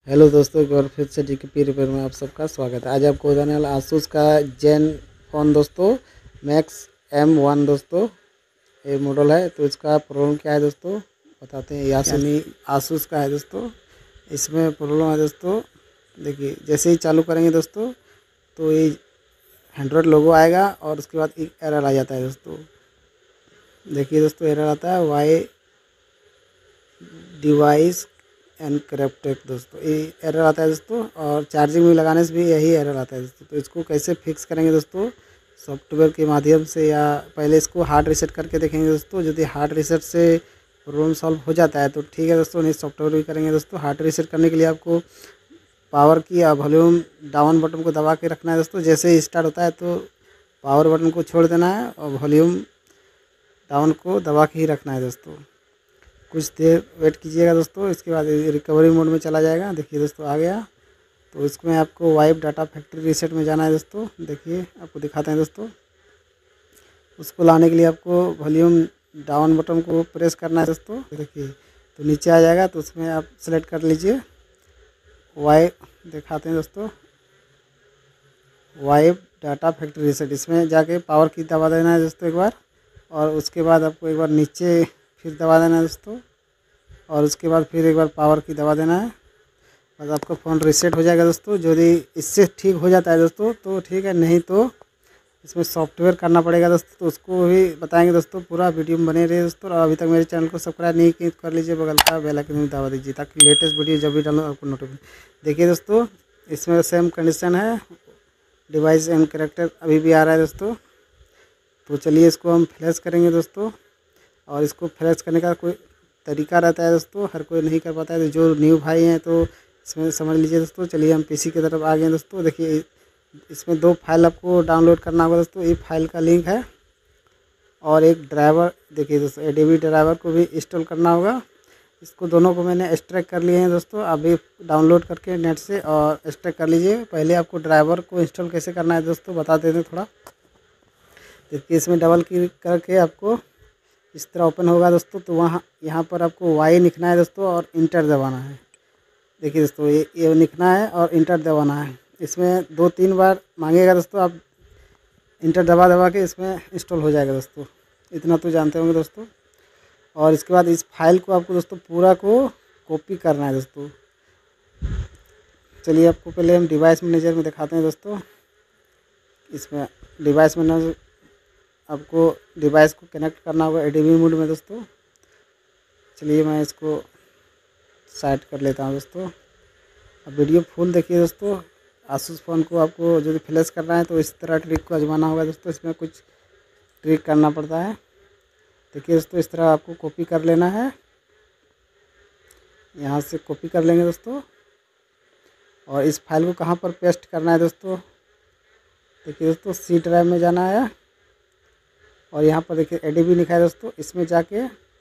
Hello दोस्तों, एक बार फिर से डीकेपी रिपेयर में आप सबका स्वागत है। आज आपको बताने वाला आसूस का जेन फ़ोन दोस्तों, मैक्स M1 दोस्तों ये मॉडल है। तो इसका प्रॉब्लम क्या है दोस्तों बताते हैं। यानी आसूस का है दोस्तों। इसमें प्रॉब्लम है दोस्तों, देखिए जैसे ही चालू करेंगे दोस्तों तो ये एंड्रॉयड लोगो आएगा और उसके बाद एक एरर आ जाता है दोस्तों। देखिए दोस्तों, एरर आता है वाई डिवाइस एनक्रप्टेड दोस्तों, ये एरर आता है दोस्तों। और चार्जिंग में लगाने से भी यही एरर आता है दोस्तों। तो इसको कैसे फिक्स करेंगे दोस्तों, सॉफ्टवेयर के माध्यम से या पहले इसको हार्ड रीसेट करके देखेंगे दोस्तों। यदि हार्ड रीसेट से प्रॉब्लम सॉल्व हो जाता है तो ठीक है दोस्तों, नहीं सॉफ्टवेयर भी करेंगे दोस्तों। हार्ड रीसेट करने के लिए आपको पावर की या वॉल्यूम डाउन बटन को दबा के रखना है दोस्तों। जैसे ही स्टार्ट होता है तो पावर बटन को छोड़ देना है और वॉल्यूम डाउन को दबा के ही रखना है दोस्तों। कुछ देर वेट कीजिएगा दोस्तों, इसके बाद रिकवरी मोड में चला जाएगा। देखिए दोस्तों आ गया। तो इसमें आपको वाइप डाटा फैक्ट्री रीसेट में जाना है दोस्तों। देखिए आपको दिखाते हैं दोस्तों। उसको लाने के लिए आपको वॉल्यूम डाउन बटन को प्रेस करना है दोस्तों। देखिए तो नीचे आ जाएगा, तो उसमें आप सेलेक्ट कर लीजिए वाइप, दिखाते हैं दोस्तों वाइप डाटा फैक्ट्री रीसेट। इसमें जाके पावर की दबा देना है दोस्तों एक बार, और उसके बाद आपको एक बार नीचे फिर दबा देना है दोस्तों, और उसके बाद फिर एक बार पावर की दबा देना है। बस आपका फ़ोन रीसेट हो जाएगा दोस्तों। यदि इससे ठीक हो जाता है दोस्तों तो ठीक है, नहीं तो इसमें सॉफ्टवेयर करना पड़ेगा दोस्तों। तो उसको भी बताएंगे दोस्तों, पूरा वीडियो में बने रहिए दोस्तों। और अभी तक मेरे चैनल को सब्सक्राइब नहीं किए तो कर लीजिए, बगल का बेल आइकन भी दबा दीजिए ताकि लेटेस्ट वीडियो जब भी डालूँ आपको नोटिफिकेशन। देखिए दोस्तों, इसमें सेम कंडीशन है, डिवाइस एंड कैरेक्टर अभी भी आ रहा है दोस्तों। तो चलिए इसको हम फ्लैश करेंगे दोस्तों। और इसको फ्लैश करने का कोई तरीका रहता है दोस्तों, हर कोई नहीं कर पाता है। तो जो न्यू भाई हैं तो इसमें समझ लीजिए दोस्तों। चलिए हम पीसी की तरफ आ गए दोस्तों। देखिए इसमें 2 फाइल आपको डाउनलोड करना होगा दोस्तों। एक फाइल का लिंक है और एक ड्राइवर, देखिए दोस्तों एडोबी ड्राइवर को भी इंस्टॉल करना होगा। इसको दोनों को मैंने एक्सट्रैक्ट कर लिए हैं दोस्तों। अभी डाउनलोड करके नेट से और एक्सट्रैक्ट कर लीजिए। पहले आपको ड्राइवर को इंस्टॉल कैसे करना है दोस्तों बता देते हैं थोड़ा। देखिए इसमें डबल क्लिक करके आपको इस तरह ओपन होगा दोस्तों। तो वहाँ यहाँ पर आपको वाई लिखना है दोस्तों और इंटर दबाना है। देखिए दोस्तों ये लिखना है और इंटर दबाना है। इसमें 2-3 बार मांगेगा दोस्तों, आप इंटर दबा दबा के इसमें इंस्टॉल हो जाएगा दोस्तों। इतना तो जानते होंगे दोस्तों। और इसके बाद इस फाइल को आपको दोस्तों पूरा को कॉपी करना है दोस्तों। चलिए आपको पहले हम डिवाइस मैनेजर में दिखाते हैं दोस्तों। इसमें डिवाइस मैनेजर आपको डिवाइस को कनेक्ट करना होगा एडोबी मोड में दोस्तों। चलिए मैं इसको साइड कर लेता हूँ दोस्तों। अब वीडियो फुल देखिए दोस्तों। आसूस फ़ोन को आपको यदि फ्लैश करना है तो इस तरह ट्रिक को आजमाना होगा दोस्तों। इसमें कुछ ट्रिक करना पड़ता है। देखिए दोस्तों, इस तरह आपको कॉपी कर लेना है। यहाँ से कॉपी कर लेंगे दोस्तों। और इस फाइल को कहाँ पर पेस्ट करना है दोस्तों, देखिए दोस्तों सी ड्राइव में जाना है। और यहाँ पर देखिए एडोबी लिखा है दोस्तों, इसमें जाके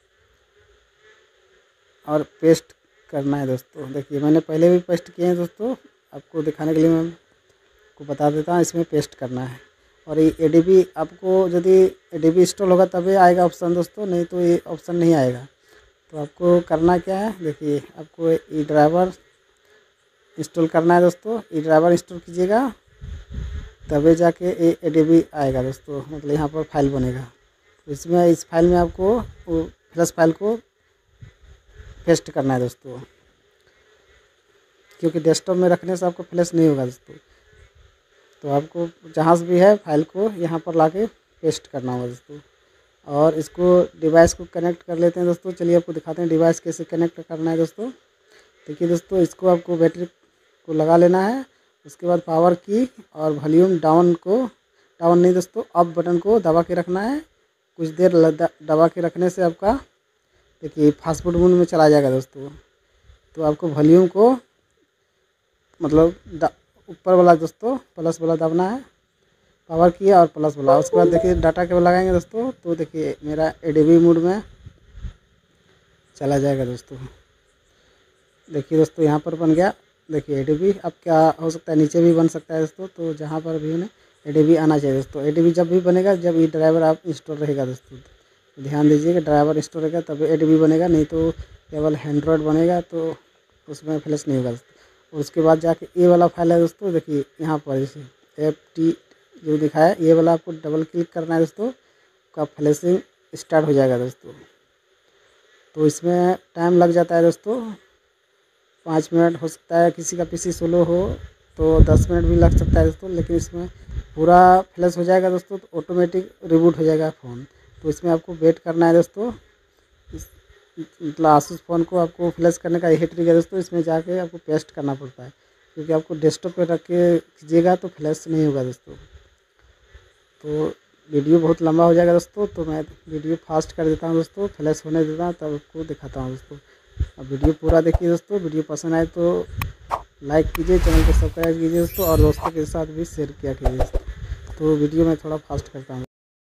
और पेस्ट करना है दोस्तों। देखिए मैंने पहले भी पेस्ट किए हैं दोस्तों, आपको दिखाने के लिए मैं आपको बता देता हूँ। इसमें पेस्ट करना है। और ये एडोबी आपको यदि एडोबी इंस्टॉल होगा तभी आएगा ऑप्शन दोस्तों, नहीं तो ये ऑप्शन नहीं आएगा। तो आपको करना क्या है, देखिए आपको ई ड्राइवर इंस्टॉल करना है दोस्तों। ई ड्राइवर इंस्टॉल कीजिएगा तभी जाके ये एडोबी आएगा दोस्तों, मतलब यहाँ पर फाइल बनेगा। इसमें इस फाइल में आपको वो फ्लैश फाइल को पेस्ट करना है दोस्तों, क्योंकि डेस्कटॉप में रखने से आपको फ्लैश नहीं होगा दोस्तों। तो आपको जहाँ से भी है फाइल को यहाँ पर लाके पेस्ट करना होगा दोस्तों। और इसको डिवाइस को कनेक्ट कर लेते हैं दोस्तों। चलिए आपको दिखाते हैं डिवाइस कैसे कनेक्ट करना है दोस्तों। देखिए दोस्तों, इसको आपको बैटरी को लगा लेना है। उसके बाद पावर की और वॉल्यूम डाउन को, डाउन नहीं दोस्तों, अप बटन को दबा के रखना है। कुछ देर दबा के रखने से आपका देखिए फास्ट फूड मोड में चला जाएगा दोस्तों। तो आपको वॉल्यूम को मतलब ऊपर वाला दोस्तों प्लस वाला दबना है, पावर किया और प्लस वाला। उसके बाद देखिए डाटा केबल लगाएंगे दोस्तों। तो देखिए मेरा एडोबी मोड में चला जाएगा दोस्तों। देखिए दोस्तों यहाँ पर बन गया। देखिए एडोबी अब क्या हो सकता है, नीचे भी बन सकता है दोस्तों। तो जहाँ पर भी उन्हें एडोबी आना चाहिए दोस्तों। एडोबी जब भी बनेगा जब ये ड्राइवर आप इंस्टॉल रहेगा दोस्तों। तो ध्यान दीजिए कि ड्राइवर इंस्टॉल रहेगा तब एडोबी बनेगा, नहीं तो केवल एंड्रॉयड बनेगा तो उसमें फ्लैश नहीं होगा दोस्तों। और उसके बाद जाके ये वाला फाइल है दोस्तों, देखिए यहाँ पर इसे FT जो दिखाया ये वाला आपको डबल क्लिक करना है दोस्तों, आपका फ्लैशिंग स्टार्ट हो जाएगा दोस्तों। तो इसमें टाइम लग जाता है दोस्तों 5 मिनट, हो सकता है किसी का PC स्लो हो तो 10 मिनट भी लग सकता है दोस्तों, लेकिन इसमें पूरा फ्लैश हो जाएगा दोस्तों, तो ऑटोमेटिक रिबूट हो जाएगा फ़ोन। तो इसमें आपको वेट करना है दोस्तों। मतलब आसूस फ़ोन को आपको फ्लैश करने का यही ट्रिक है दोस्तों, इसमें जाके आपको पेस्ट करना पड़ता है, क्योंकि आपको डेस्कटॉप पे रख के कीजिएगा तो फ्लैश नहीं होगा दोस्तों। तो वीडियो बहुत लंबा हो जाएगा दोस्तों, तो मैं वीडियो फास्ट कर देता हूँ दोस्तों, फ्लैश होने देता हूँ तब आपको दिखाता हूँ दोस्तों। अब वीडियो पूरा देखिए दोस्तों, वीडियो पसंद आए तो लाइक कीजिए, चैनल को सब्सक्राइब कीजिए दोस्तों, और दोस्तों के साथ भी शेयर किया कीजिए दोस्तों। तो वीडियो मैं थोड़ा फास्ट करता हूँ।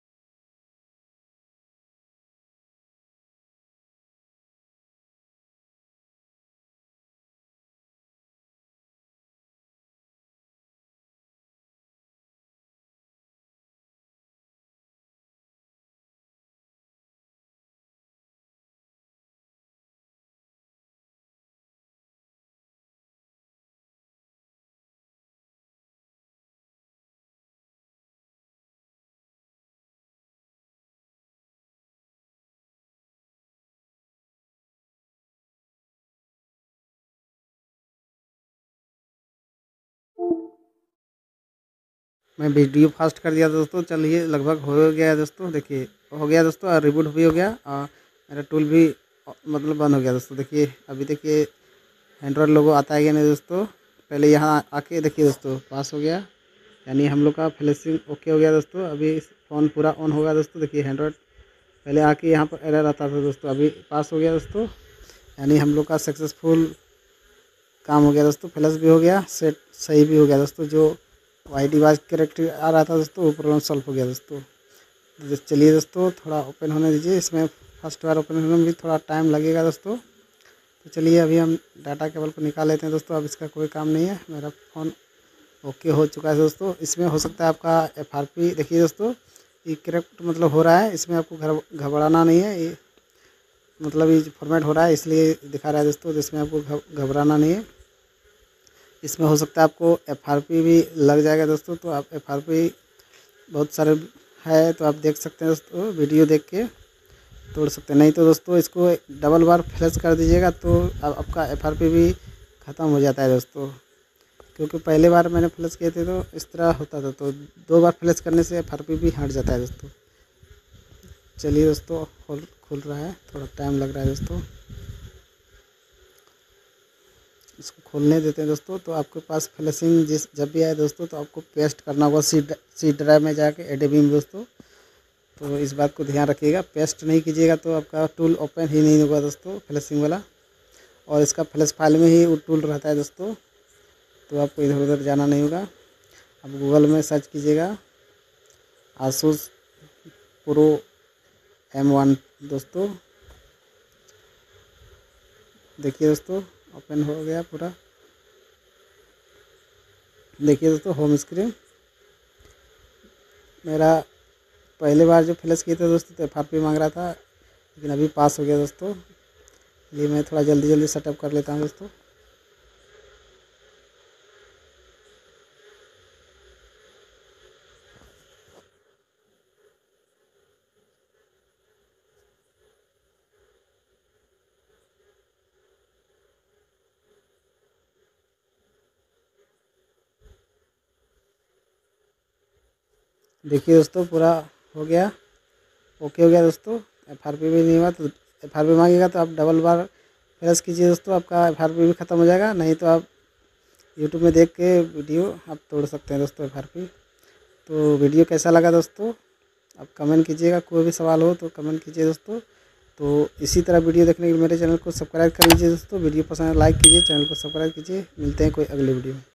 मैं वीडियो फास्ट कर दिया दोस्तों, चलिए लगभग हो गया है दोस्तों, देखिए हो गया दोस्तों, और रिबूट भी हो गया, और मेरा टूल भी मतलब बंद हो गया दोस्तों। देखिए अभी देखिए एंड्रॉयड लोगो आता है क्या नहीं दोस्तों, पहले यहाँ आके देखिए दोस्तों पास हो गया, यानी हम लोग का फ्लैशिंग ओके हो गया दोस्तों। अभी फ़ोन पूरा ऑन होगा दोस्तों, देखिए एंड्रॉयड पहले आके यहाँ पर एरर आता था दोस्तों, अभी पास हो गया दोस्तों, यानी हम लोग का सक्सेसफुल काम हो गया दोस्तों, फ्लैश भी हो गया, सेट सही भी हो गया दोस्तों। जो वाई डिवाइस कैरेक्टर आ रहा था दोस्तों वो प्रॉब्लम सॉल्व हो गया दोस्तों। तो चलिए दोस्तों थोड़ा ओपन होने दीजिए, इसमें फर्स्ट बार ओपन होने में भी थोड़ा टाइम लगेगा दोस्तों। तो चलिए अभी हम डाटा केबल को निकाल लेते हैं दोस्तों, अब इसका कोई काम नहीं है, मेरा फ़ोन ओके हो चुका है दोस्तों। इसमें हो सकता है आपका FRP देखिए दोस्तों, ये करेक्ट मतलब हो रहा है, इसमें आपको घबराना नहीं है, ये मतलब ये फॉर्मेट हो रहा है इसलिए दिखा रहा है दोस्तों, जिसमें आपको घबराना नहीं है। इसमें हो सकता है आपको FRP भी लग जाएगा दोस्तों, तो आप FRP बहुत सारे है तो आप देख सकते हैं दोस्तों, वीडियो देख के तोड़ सकते हैं, नहीं तो दोस्तों इसको डबल बार फ्लैश कर दीजिएगा तो आपका FRP भी ख़त्म हो जाता है दोस्तों। क्योंकि पहले बार मैंने फ्लैश किए थे तो इस तरह होता था, तो 2 बार फ्लैश करने से FRP भी हट जाता है दोस्तों। चलिए दोस्तों खुल रहा है, थोड़ा टाइम लग रहा है दोस्तों, इसको खोलने देते हैं दोस्तों। तो आपके पास फ्लैशिंग जब भी आए दोस्तों तो आपको पेस्ट करना होगा सी ड्राइव में जाके एडोबी में दोस्तों, तो इस बात को ध्यान रखिएगा, पेस्ट नहीं कीजिएगा तो आपका टूल ओपन ही नहीं होगा दोस्तों फ्लैशिंग वाला, और इसका फ्लैश फाइल में ही वो टूल रहता है दोस्तों, तो आपको इधर उधर जाना नहीं होगा। अब गूगल में सर्च कीजिएगा आसूस प्रो M1 दोस्तों, देखिए दोस्तों ओपन हो गया पूरा, देखिए दोस्तों होम स्क्रीन। मेरा पहले बार जो फ्लैश किए थे दोस्तों तो FRP मांग रहा था, लेकिन अभी पास हो गया दोस्तों, इसलिए मैं थोड़ा जल्दी जल्दी सेटअप कर लेता हूँ दोस्तों। देखिए दोस्तों पूरा हो गया, ओके हो गया दोस्तों। FRP भी नहीं हुआ तो FRP मांगेगा तो आप डबल बार प्रेस कीजिए दोस्तों, आपका FRP भी ख़त्म हो जाएगा, नहीं तो आप यूट्यूब में देख के वीडियो आप तोड़ सकते हैं दोस्तों FRP। तो वीडियो कैसा लगा दोस्तों आप कमेंट कीजिएगा, कोई भी सवाल हो तो कमेंट कीजिए दोस्तों। तो इसी तरह वीडियो देखने के लिए मेरे चैनल को सब्सक्राइब कर लीजिए दोस्तों, वीडियो पसंद है लाइक कीजिए, चैनल को सब्सक्राइब कीजिए। मिलते हैं कोई अगले वीडियो में।